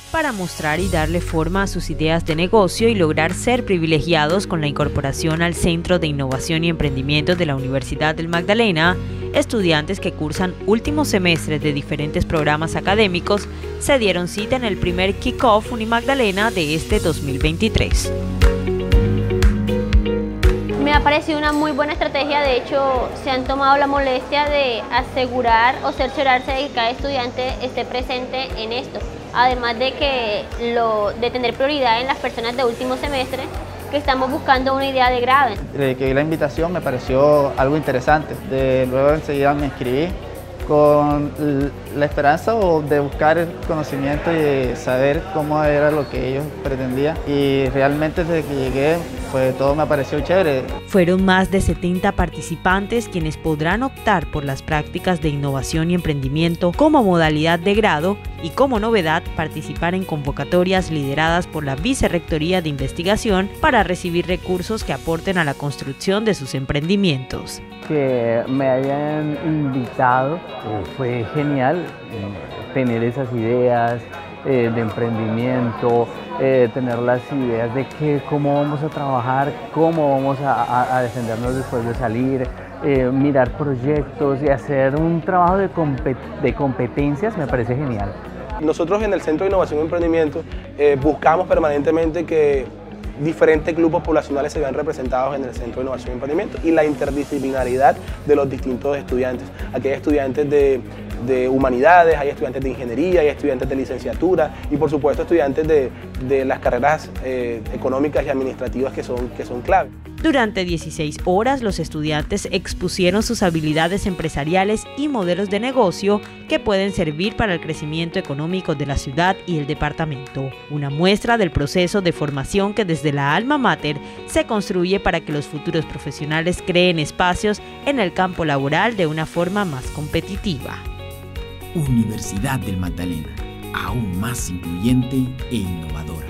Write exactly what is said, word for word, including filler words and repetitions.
para mostrar y darle forma a sus ideas de negocio y lograr ser privilegiados con la incorporación al Centro de Innovación y Emprendimiento de la Universidad del Magdalena. Estudiantes que cursan últimos semestres de diferentes programas académicos se dieron cita en el primer Kick-Off Unimagdalena de este dos mil veintitrés. Me ha parecido una muy buena estrategia. De hecho, se han tomado la molestia de asegurar o cerciorarse de que cada estudiante esté presente en esto. Además de que lo, de tener prioridad en las personas de último semestre que estamos buscando una idea de grado. Desde que vi la invitación me pareció algo interesante. De, luego enseguida me inscribí con la esperanza de buscar el conocimiento y de saber cómo era lo que ellos pretendían. Y realmente desde que llegué, pues todo me pareció chévere. Fueron más de setenta participantes quienes podrán optar por las prácticas de innovación y emprendimiento como modalidad de grado y como novedad participar en convocatorias lideradas por la Vicerrectoría de Investigación para recibir recursos que aporten a la construcción de sus emprendimientos. Que me hayan invitado, eh, fue genial eh, tener esas ideas eh, de emprendimiento, eh, tener las ideas de que, cómo vamos a trabajar, cómo vamos a, a, a defendernos después de salir, eh, mirar proyectos y hacer un trabajo de, compet de competencias me parece genial. Nosotros en el Centro de Innovación y Emprendimiento eh, buscamos permanentemente que diferentes grupos poblacionales se vean representados en el Centro de Innovación y Emprendimiento y la interdisciplinaridad de los distintos estudiantes. Aquí hay estudiantes de, de humanidades, hay estudiantes de ingeniería, hay estudiantes de licenciatura y por supuesto estudiantes de, de las carreras eh, económicas y administrativas que son, que son clave. Durante dieciséis horas, los estudiantes expusieron sus habilidades empresariales y modelos de negocio que pueden servir para el crecimiento económico de la ciudad y el departamento. Una muestra del proceso de formación que desde la alma mater se construye para que los futuros profesionales creen espacios en el campo laboral de una forma más competitiva. Universidad del Magdalena, aún más incluyente e innovadora.